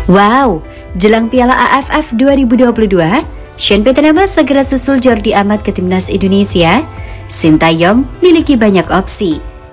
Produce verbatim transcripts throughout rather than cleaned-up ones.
Wow, jelang Piala A F F dua ribu dua puluh dua, Sean Petenama segera susul Jordi Amat ke timnas Indonesia. Sintayong miliki banyak opsi.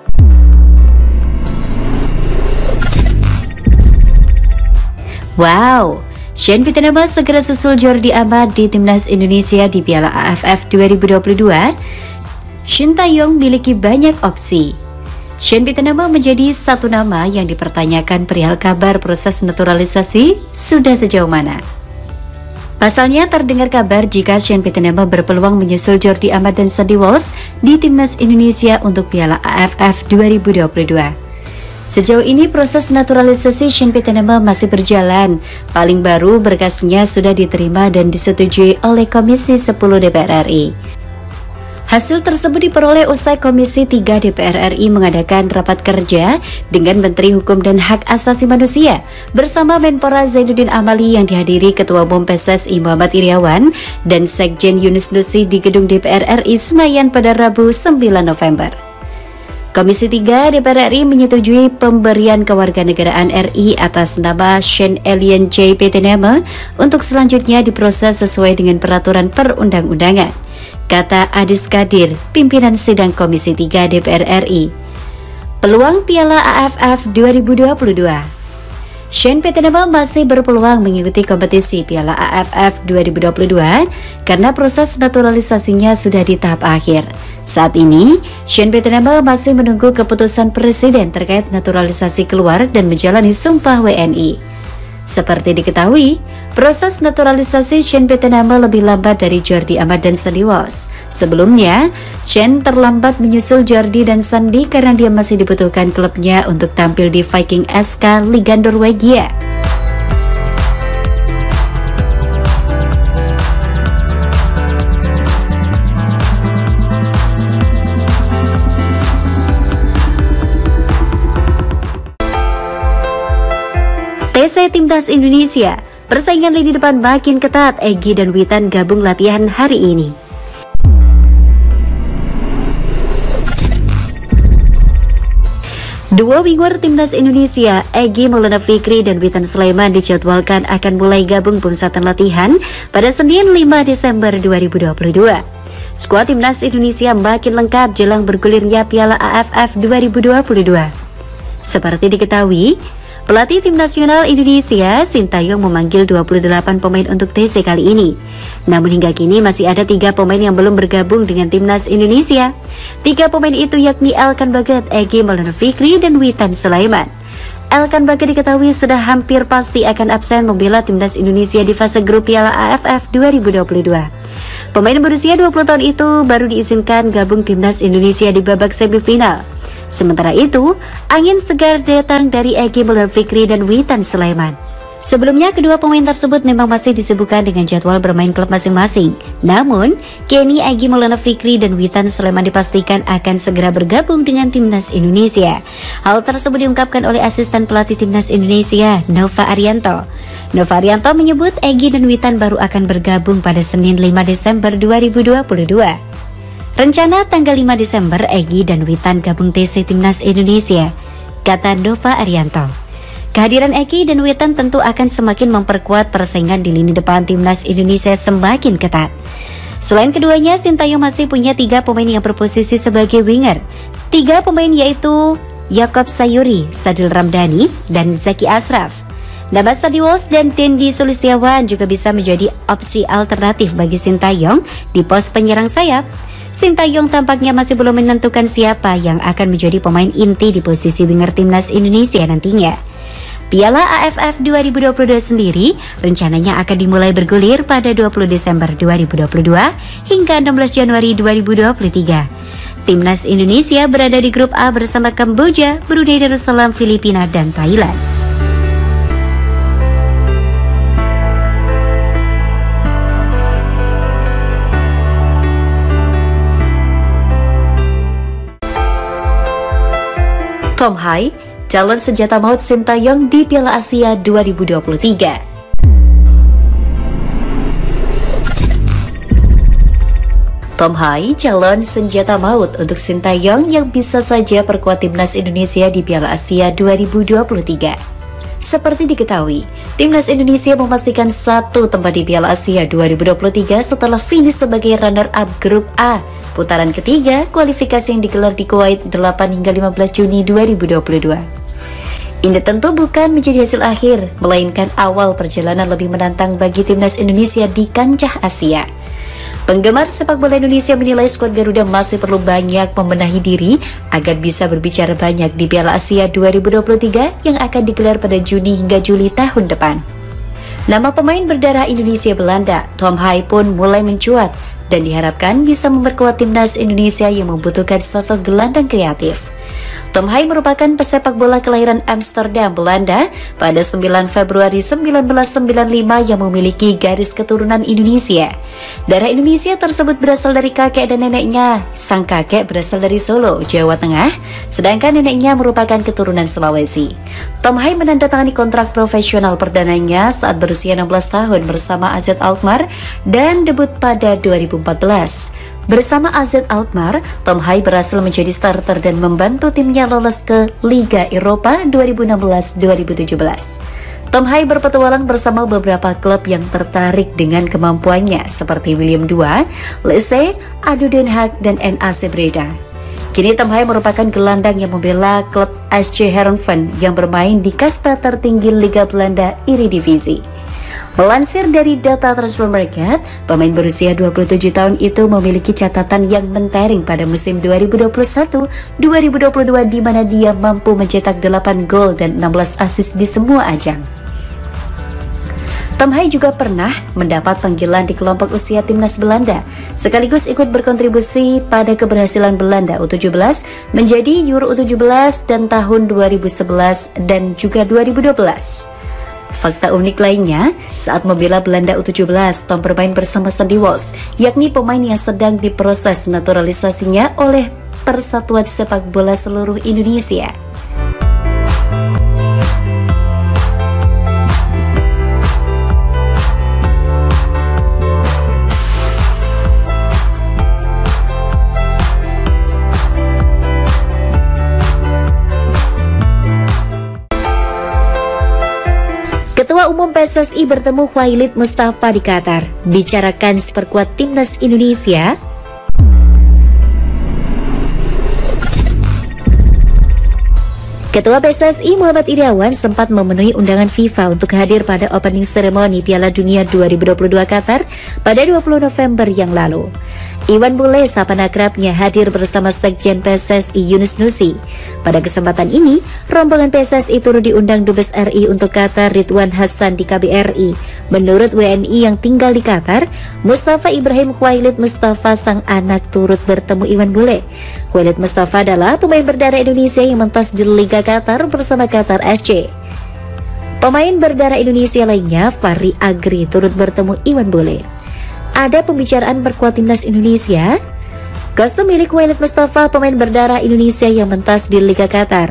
Wow, Sean Petenama segera susul Jordi Amat di timnas Indonesia di Piala A F F dua ribu dua puluh dua. Sintayong miliki banyak opsi. Sean Petenama menjadi satu nama yang dipertanyakan perihal kabar proses naturalisasi sudah sejauh mana. Pasalnya terdengar kabar jika Sean Petenama berpeluang menyusul Jordi Amat dan Sandy Walsh di timnas Indonesia untuk Piala A F F dua ribu dua puluh dua. Sejauh ini proses naturalisasi Sean Petenama masih berjalan. Paling baru berkasnya sudah diterima dan disetujui oleh Komisi sepuluh D P R R I. Hasil tersebut diperoleh usai Komisi tiga D P R R I mengadakan rapat kerja dengan Menteri Hukum dan Hak Asasi Manusia bersama Menpora Zainuddin Amali yang dihadiri Ketua Umum P S S I Muhammad Iryawan dan Sekjen Yunus Nusi di Gedung D P R R I Senayan pada Rabu sembilan November. Komisi tiga D P R R I menyetujui pemberian kewarganegaraan R I atas nama Sean Elian J. Petenama untuk selanjutnya diproses sesuai dengan peraturan perundang-undangan, kata Adis Kadir, pimpinan sidang Komisi tiga D P R R I. Peluang Piala A F F dua ribu dua puluh dua. Sean Petenama masih berpeluang mengikuti kompetisi Piala A F F dua ribu dua puluh dua karena proses naturalisasinya sudah di tahap akhir. Saat ini, Sean Petenama masih menunggu keputusan Presiden terkait naturalisasi keluar dan menjalani sumpah W N I. Seperti diketahui, proses naturalisasi Sean Petenama lebih lambat dari Jordi Amat dan Sandy Walsh. Sebelumnya, Sean terlambat menyusul Jordi dan Sandy karena dia masih dibutuhkan klubnya untuk tampil di Viking S K Liga Norwegia. T C Timnas Indonesia, persaingan lini depan makin ketat. Egy dan Witan gabung latihan hari ini. Dua winger Timnas Indonesia, Egy Maulana Fikri dan Witan Sulaiman dijadwalkan akan mulai gabung pemusatan latihan pada Senin lima Desember dua ribu dua puluh dua. Skuad Timnas Indonesia makin lengkap jelang bergulirnya Piala A F F dua ribu dua puluh dua. Seperti diketahui, pelatih tim nasional Indonesia, Sintayong, memanggil dua puluh delapan pemain untuk T C kali ini. Namun hingga kini masih ada tiga pemain yang belum bergabung dengan timnas Indonesia. Tiga pemain itu yakni Elkan Bagat, Egy Maulana Fikri, dan Witan Sulaiman. Elkan Bagat diketahui sudah hampir pasti akan absen membela timnas Indonesia di fase grup Piala A F F dua ribu dua puluh dua. Pemain berusia dua puluh tahun itu baru diizinkan gabung timnas Indonesia di babak semifinal. Sementara itu, angin segar datang dari Egy Maulana Fikri dan Witan Sulaiman. Sebelumnya, kedua pemain tersebut memang masih disibukkan dengan jadwal bermain klub masing-masing. Namun, kini Egy Maulana Fikri dan Witan Sulaiman dipastikan akan segera bergabung dengan timnas Indonesia. Hal tersebut diungkapkan oleh asisten pelatih timnas Indonesia, Nova Arianto. Nova Arianto menyebut Egy dan Witan baru akan bergabung pada Senin lima Desember dua ribu dua puluh dua. Rencana tanggal lima Desember Egy dan Witan gabung T C Timnas Indonesia, kata Nova Arianto. Kehadiran Egy dan Witan tentu akan semakin memperkuat persaingan di lini depan Timnas Indonesia semakin ketat. Selain keduanya, Sintayong masih punya tiga pemain yang berposisi sebagai winger. Tiga pemain yaitu Yakob Sayuri, Sadil Ramdhani, dan Zaki Ashraf. Nama Sandy Walsh dan Dendi Sulistiawan juga bisa menjadi opsi alternatif bagi Sintayong di pos penyerang sayap. Sintayong tampaknya masih belum menentukan siapa yang akan menjadi pemain inti di posisi winger timnas Indonesia nantinya. Piala A F F dua ribu dua puluh dua sendiri rencananya akan dimulai bergulir pada dua puluh Desember dua ribu dua puluh dua hingga enam belas Januari dua ribu dua puluh tiga. Timnas Indonesia berada di grup A bersama Kamboja, Brunei Darussalam, Filipina, dan Thailand. Tom Hai, calon senjata maut Sintayong di Piala Asia dua ribu dua puluh tiga. Tom Hai, calon senjata maut untuk Sintayong yang bisa saja perkuat timnas Indonesia di Piala Asia dua ribu dua puluh tiga. Seperti diketahui, Timnas Indonesia memastikan satu tempat di Piala Asia dua ribu dua puluh tiga setelah finish sebagai runner-up Grup A putaran ketiga kualifikasi yang digelar di Kuwait delapan hingga lima belas Juni dua ribu dua puluh dua. Ini tentu bukan menjadi hasil akhir, melainkan awal perjalanan lebih menantang bagi Timnas Indonesia di kancah Asia. Penggemar sepak bola Indonesia menilai skuad Garuda masih perlu banyak membenahi diri agar bisa berbicara banyak di Piala Asia dua ribu dua puluh tiga yang akan digelar pada Juni hingga Juli tahun depan. Nama pemain berdarah Indonesia Belanda, Tom Hai pun mulai mencuat dan diharapkan bisa memperkuat Timnas Indonesia yang membutuhkan sosok gelandang kreatif. Tom Hai merupakan pesepak bola kelahiran Amsterdam, Belanda pada sembilan Februari seribu sembilan ratus sembilan puluh lima yang memiliki garis keturunan Indonesia. Darah Indonesia tersebut berasal dari kakek dan neneknya. Sang kakek berasal dari Solo, Jawa Tengah, sedangkan neneknya merupakan keturunan Sulawesi. Tom Hai menandatangani kontrak profesional perdananya saat berusia enam belas tahun bersama A Z Alkmaar dan debut pada dua ribu empat belas. Bersama A Z Alkmaar, Tom Hai berhasil menjadi starter dan membantu timnya lolos ke Liga Eropa dua ribu enam belas dua ribu tujuh belas. Tom Hai berpetualang bersama beberapa klub yang tertarik dengan kemampuannya seperti Willem dua, Lesse, A D O Den Haag, dan N A C Breda. Kini Tom Hai merupakan gelandang yang membela klub S C Heerenveen yang bermain di kasta tertinggi Liga Belanda Eredivisie. Melansir dari data Transfer Market, pemain berusia dua puluh tujuh tahun itu memiliki catatan yang mentereng pada musim dua ribu dua puluh satu dua ribu dua puluh dua di mana dia mampu mencetak delapan gol dan enam belas assist di semua ajang. Tom Hai juga pernah mendapat panggilan di kelompok usia Timnas Belanda, sekaligus ikut berkontribusi pada keberhasilan Belanda U tujuh belas menjadi Euro U tujuh belas dan tahun dua ribu sebelas dan juga dua ribu dua belas. Fakta unik lainnya, saat membela Belanda U tujuh belas, Tom bermain bersama Sandy Walsh, yakni pemain yang sedang diproses naturalisasinya oleh Persatuan Sepak Bola Seluruh Indonesia. Ketua Umum P S S I bertemu Khalid Mustafa di Qatar, bicarakan seperkuat Timnas Indonesia. Ketua P S S I Muhammad Iryawan sempat memenuhi undangan FIFA untuk hadir pada opening ceremony Piala Dunia dua ribu dua puluh dua Qatar pada dua puluh November yang lalu. Iwan Bule, sapaan akrabnya, hadir bersama Sekjen P S S I Yunus Nusi. Pada kesempatan ini, rombongan P S S I turut diundang Dubes R I untuk Qatar Ridwan Hasan di K B R I. Menurut W N I yang tinggal di Qatar, Mustafa Ibrahim Khalid Mustafa sang anak turut bertemu Iwan Bule. Khalid Mustafa adalah pemain berdarah Indonesia yang mentas di Liga Qatar bersama Qatar S C. Pemain berdarah Indonesia lainnya, Fahri Agri, turut bertemu Iwan Bule. Ada pembicaraan perkuat Timnas Indonesia. Kostum milik Khalid Mustafa, pemain berdarah Indonesia yang mentas di Liga Qatar.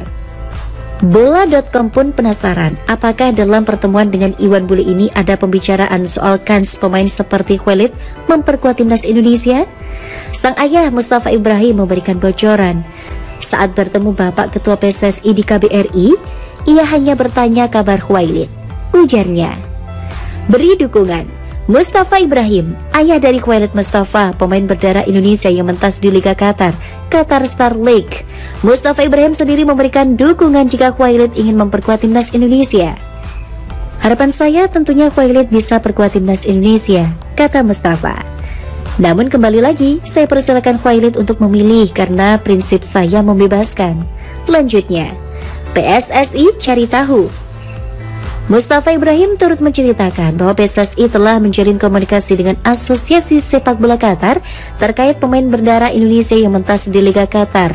Bola titik com pun penasaran, apakah dalam pertemuan dengan Iwan Bule ini ada pembicaraan soal kans pemain seperti Khalid memperkuat Timnas Indonesia? Sang ayah Mustafa Ibrahim memberikan bocoran. Saat bertemu Bapak Ketua P S S I di K B R I, ia hanya bertanya kabar Khalid. Ujarnya, beri dukungan. Mustafa Ibrahim, ayah dari Khalid Mustafa, pemain berdarah Indonesia yang mentas di Liga Qatar, Qatar Star League. Mustafa Ibrahim sendiri memberikan dukungan jika Khalid ingin memperkuat Timnas Indonesia. Harapan saya tentunya Khalid bisa perkuat Timnas Indonesia, kata Mustafa. Namun kembali lagi, saya persilakan Khalid untuk memilih karena prinsip saya membebaskan. Lanjutnya, P S S I cari tahu. Mustafa Ibrahim turut menceritakan bahwa P S S I telah menjalin komunikasi dengan Asosiasi Sepak Bola Qatar terkait pemain berdarah Indonesia yang mentas di Liga Qatar.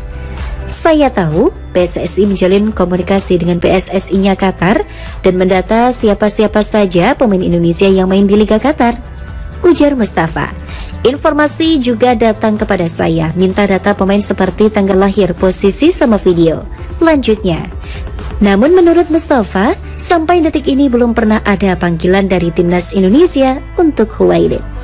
Saya tahu P S S I menjalin komunikasi dengan P S S I-nya Qatar dan mendata siapa-siapa saja pemain Indonesia yang main di Liga Qatar, ujar Mustafa. Informasi juga datang kepada saya, minta data pemain seperti tanggal lahir, posisi, sama video. Lanjutnya, namun menurut Mustafa, sampai detik ini belum pernah ada panggilan dari Timnas Indonesia untuk Khalid.